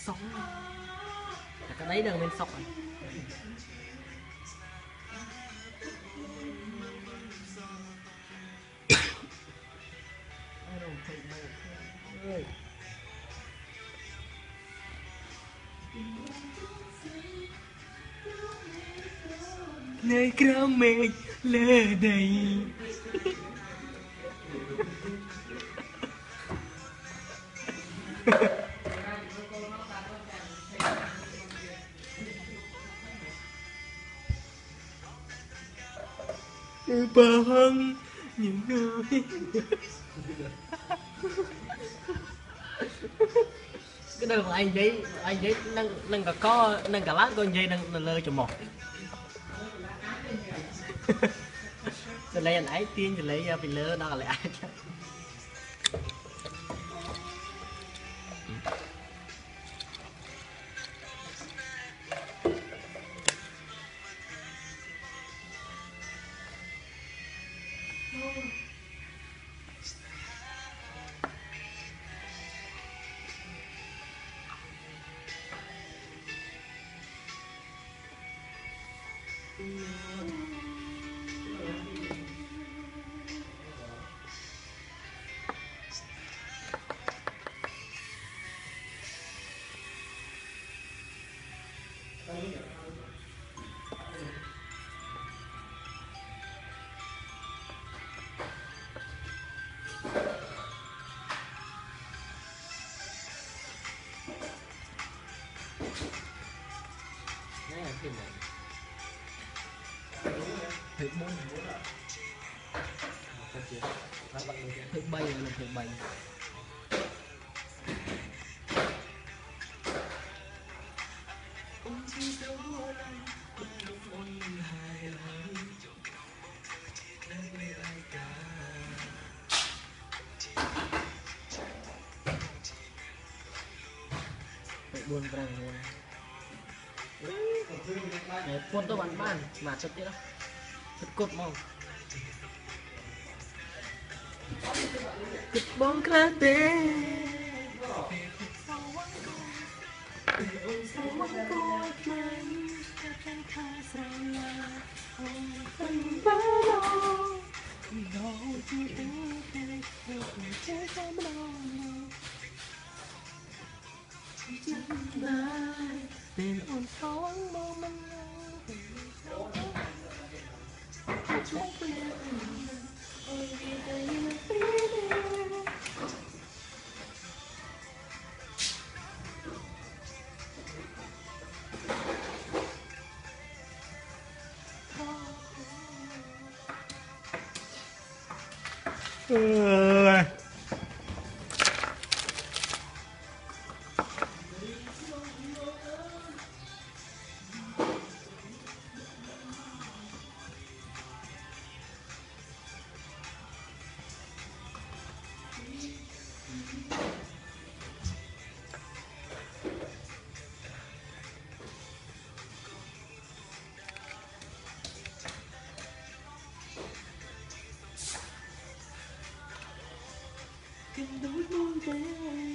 sống. Cái đấy đừng nên sọc. Nơi grão mình lơ đầy. Băng những nơi cái đường của anh giấy nâng cả có nâng cả lát con dây nâng lơ cho một rồi lấy anh ấy tiên rồi lấy vì lơ nó lại ai thử bốn thử bay là thử bay buồn ràng luôn để phun tôi bắn bàn mà thật chứ thật cột màu cực bóng cá tê bên ôn sóng mong manh đôi môi bé